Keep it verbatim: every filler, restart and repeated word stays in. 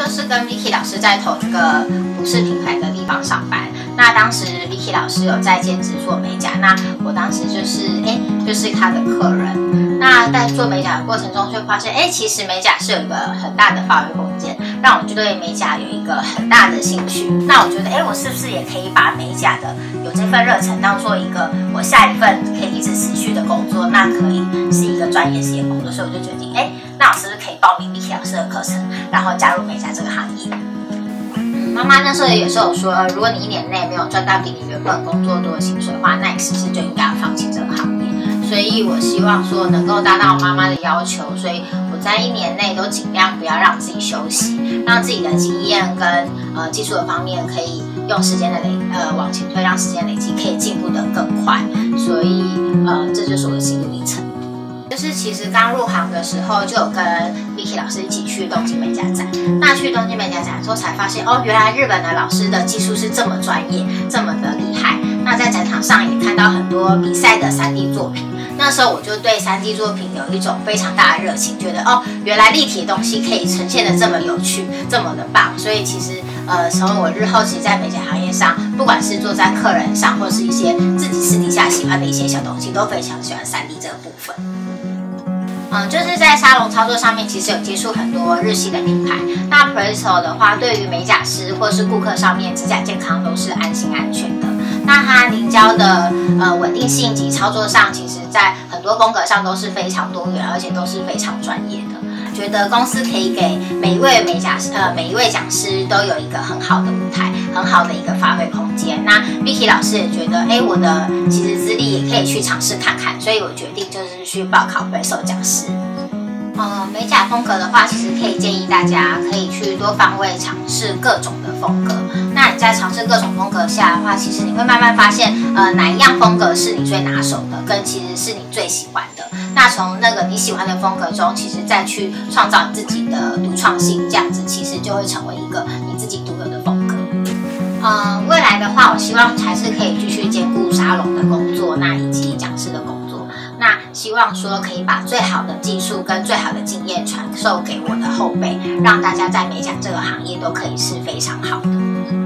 就是跟 Vicky 老师在同一个服饰品牌的地方上班。那当时 Vicky 老师有在兼职做美甲，那我当时就是哎，就是他的客人。那在做美甲的过程中，就发现哎，其实美甲是有一个很大的发挥空间，让我就对美甲有一个很大的兴趣。那我觉得哎，我是不是也可以把美甲的有这份热忱当做一个我下一份可以一直持续的工作，那可以是一个专业事业工作，所以我就决定哎，那我是不是可以报名 Vicky 老师的课程，然后加入美甲这个行业？妈妈那时候也是有说，如果你一年内没有赚到比你原本工作多的薪水的话，那你是不是就应该要放弃这个行业？所以我希望说能够达到我妈妈的要求，所以我在一年内都尽量不要让自己休息，让自己的经验跟呃技术的方面可以用时间的累呃往前推，让时间累积可以进步得更快。所以呃这就是我的心路历程。就是其实刚入行的时候，就有跟 Vicky 老师一起去东京美甲展。那去东京美甲展之后，才发现哦，原来日本的老师的技术是这么专业，这么的厉害。那在展场上也看到很多比赛的 三 D 作品。那时候我就对 三 D 作品有一种非常大的热情，觉得哦，原来立体的东西可以呈现的这么有趣，这么的棒。所以其实呃，成为我日后其实在美甲行业上，不管是做在客人上，或是一些自己私底下喜欢的一些小东西，都非常喜欢 三 D 这个部分。嗯，就是在沙龙操作上面，其实有接触很多日系的品牌。那 Presto 的话，对于美甲师或是顾客上面指甲健康都是安心安全的。那它凝胶的呃稳定性及操作上，其实在很多风格上都是非常多元，而且都是非常专业的。觉得公司可以给每一位美甲师呃每一位讲师都有一个很好的舞台，很好的一个发挥空间。那 Vicky 老师也觉得，哎，我的其实资历也可以去尝试看看，所以我决定就是去报考 Presto 讲师。呃，美甲风格的话，其实可以建议大家可以去多方位尝试各种的风格。那你在尝试各种风格下的话，其实你会慢慢发现，呃，哪一样风格是你最拿手的，跟其实是你最喜欢的。那从那个你喜欢的风格中，其实再去创造你自己的独创性，这样子其实就会成为一个你自己独有的风格。呃，未来的话，我希望还是可以继续兼顾沙龙的工作，那以及讲师的工作。那希望说可以把最好的技术跟最好的经验传授给我的后辈，让大家在美甲这个行业都可以是非常好的。